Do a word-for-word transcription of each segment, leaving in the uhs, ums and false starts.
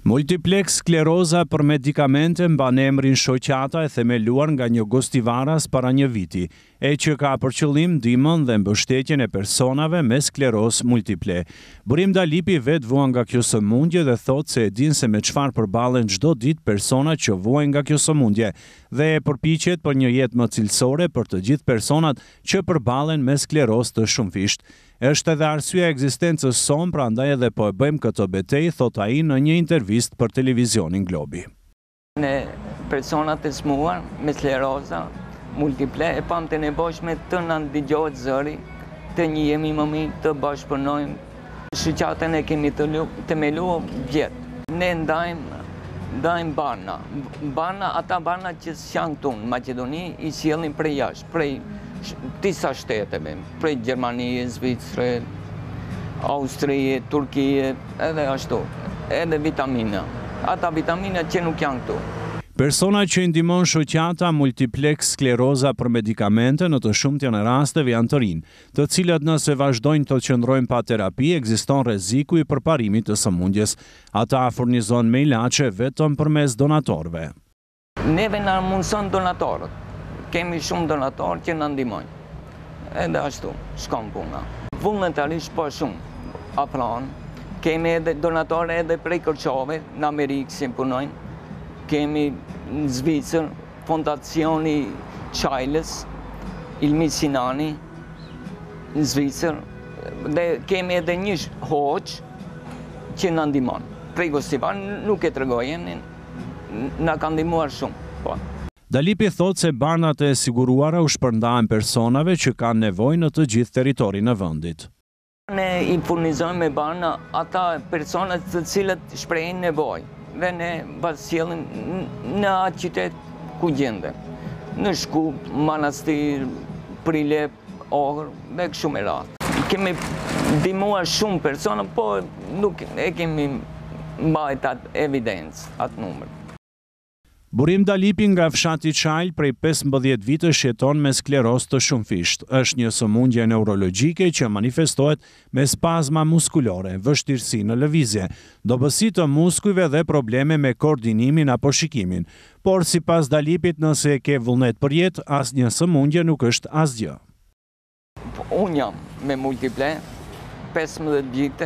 Multiplex skleroza për medikamente mban emrin Shoqata, e themeluar nga një gostivaras para një viti, e që ka për qëllim ndihmën dhe mbështetjen e personave me sklerozë multiple. Burim Dalipi vet vuan nga kjo sëmundje dhe thotë se e din se me çfarë përballen çdo ditë personat që vuajnë nga kjo sëmundje dhe e përpiqet për një jetë më cilësore për të gjithë personat që përballen me sklerozë të shumëfisht. Është edhe arsyeja e ekzistencës son, prandaj edhe po e bëjmë këtë betejë, thot ai në një intervistë për televizionin Globi. Ne personat e smuar me skleroza multiple e pam të nevojshme të na ndigjohet zëri, të njihemi më mirë, të bashkëpunojmë. Shoqatën e kemi të themeluar vjet. Ne ndajmë ndajmë barna. Barna, ata barna që janë këtu në Maqedoni i sjellin prej jashtë, prej disa shteteve, prej Gjermanie, Zvicre, Austrie, Turkie, edhe ashtu, edhe vitamina. Ata vitamina që nuk janë këtu. Persona që i ndihmon Shoqata Multiplex skleroza për medikamente në të shumtën e rasteve janë të rinj, të cilët nëse vazhdojnë të qëndrojnë pa terapi, ekziston rreziku i përparimit të sëmundjes. Ata furnizojnë me ilaçe vetëm përmes donatorëve. Neve na mundson donatorët. Kemi shumë donatorë që na ndihmojnë. Edhe ashtu, shkon puna. Vullnetarisht po shumë afron. Kemi edhe donatorë edhe prej Kërçove, në Amerikë si punojnë. Kemi në Zvicër, fondacioni Çajlës, Ilmi Sinani, në Zvicër, dhe kemi edhe një hoç që na ndihmon. Prej Gostivar nuk e tregojën, na kanë ndihmuar shumë. Po. Dalipi thotë se barnat e siguruara u shpërndahen personave që kanë nevojë në të gjithë territorin e vendit. Ne i furnizojmë me barna ata personat të cilët shprehin nevojë dhe ne sjellin në atë qytet ku gjenden. Në Shkup, Manastir, Prilep, Ohër dhe kështu me radhë. Kemi ndihmuar shumë persona, po nuk e kemi mbajtur atë evidencë, atë numër. Burim Dalipi nga fshati Çajl prej pesëmbëdhjetë vitesh jeton me sklerozë të shumëfisht. Është një sëmundje neurologjike që manifestohet me spazma muskulore, vështirësi në lëvizje, dobësi të muskujve dhe probleme me koordinimin apo shikimin. Por sipas Dalipit, nëse e ke vullnet për jetë, asnjë sëmundje nuk është asgjë. Unë jam me multiple, pesëmbëdhjetë vite,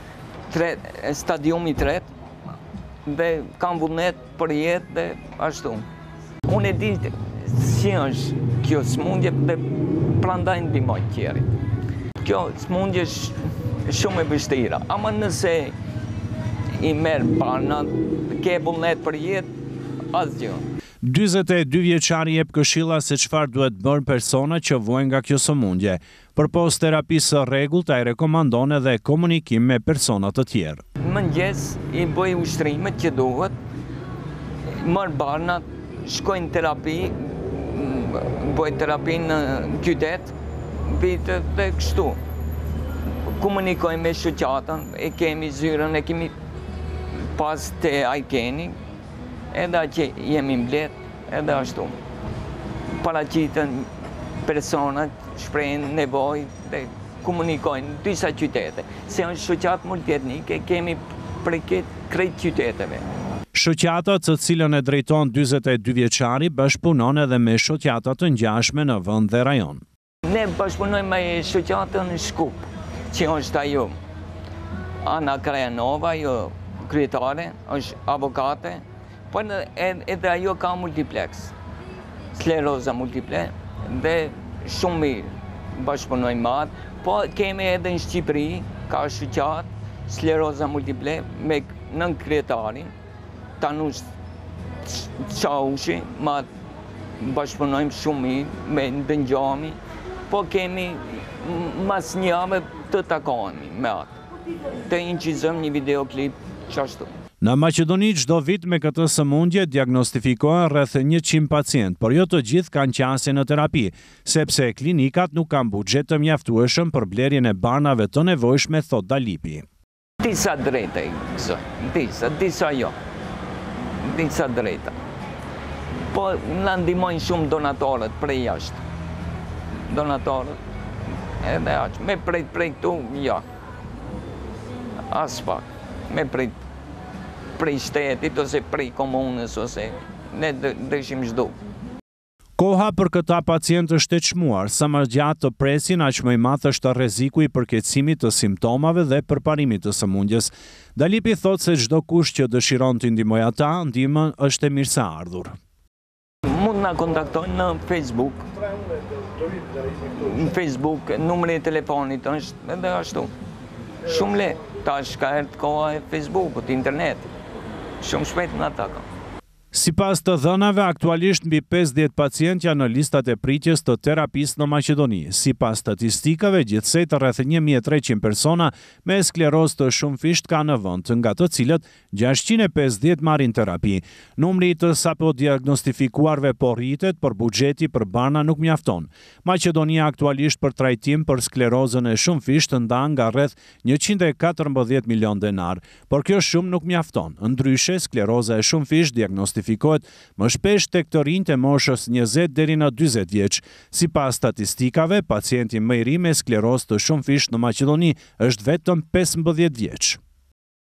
stadiumi tret, dhe kam vullnet për jetë dhe ashtu. Unë e di si është kjo sëmundje dhe prandaj ndihmoj tjerit. Kjo sëmundje është shumë e vështira, ama nëse i merr barna, ke vullnet për jetë, asgjë. dyzet e dy vjeçari jep këshilla se çfarë duhet bërë persona që vuajnë nga kjo sëmundje. Përpos terapisë së rregullt, ai rekomandon edhe komunikim me persona të tjerë. Mëngjes i bëj ushtrimet që duhet, marr barna, shkoj në terapi, bëj terapi në qytet, vite dhe kështu. Komunikoj me shoqatën, e kemi zyrën, e kemi pas të ajkeni, edhe që jemi mbledh, edhe ashtu. Paraqiten personat, shprehin nevojë dhe komunikojnë disa qytete. Se është shoqatë multietnike, kemi prej krejt qyteteve. Shoqata, të cilën e drejton dyzet e dy vjeçari, bashkëpunon edhe me shoqata të ngjashme në vend dhe rajon. Ne bashkëpunojmë me shoqatën në Shkup, që është ajo Ana Krajanova, ajo kryetare, është avokate, por edhe ajo ka multiplex, skleroza multiple, dhe shumë mirë bashkëpunojmë me atë. Po kemi edhe në Shqipëri, ka shoqat, skleroza multiple, me nën kryetarin, Tanush Çaushi, ma bashkëpunojmë shumë mirë, me ndëngjami, po kemi mas një javë të takohemi me atë, të incizojmë një videoklip qashtu. Në Maqedoni çdo vit me këtë sëmundje diagnostifikohen rreth njëqind pacient, por jo të gjithë kanë qasje në terapi, sepse klinikat nuk kanë buxhet të mjaftueshëm për blerjen e barnave të nevojshme, thot Dalipi. Disa drejta i gëzoj, disa, disa jo, disa drejta. Po na ndihmojnë shumë donatorët prej jashtë. Donatorët, edhe aq, me prej prej këtu, jo. As pak, me prej prej shtetit ose prej komunës ose ne dëshim çdo. Koha për këta pacientë është e çmuar, sa më gjatë të presin, aq më i madh është rreziku i përkeçimit të simptomave dhe përparimit të sëmundjes. Dalipi thotë se çdo kush që dëshiron të ndihmojë ata, ndihma është e mirëseardhur. Mund na kontaktojnë në Facebook. Në Facebook, numri i telefonit është edhe ashtu. Shumë lehtë. Tash ka erdhur koha e Facebookut, internet. Shumë shpejt në ata. Sipas të dhënave, aktualisht mbi pesëdhjetë pacientë janë në listat e pritjes të terapisë në Maqedoni. Sipas statistikave, gjithsej të rreth një mijë e treqind persona me sklerozë të shumëfisht ka në vend, nga të cilët gjashtëqind e pesëdhjetë marrin terapi. Numri i të sapo diagnostifikuarve po rritet, por buxheti për barna nuk mjafton. Maqedonia aktualisht për trajtim për sklerozën e shumëfisht ndan nga rreth njëqind e katërmbëdhjetë milion denar, por kjo shumë nuk mjafton. Ndryshe, skleroza e shumëfisht diagnostifikohet Fikohet më shpesh tek të rinjtë e moshës njëzet deri në dyzet vjeç. Sipas statistikave, pacienti më i ri me sklerozë të shumëfisht në Maqedoni është vetëm pesëmbëdhjetë vjeç.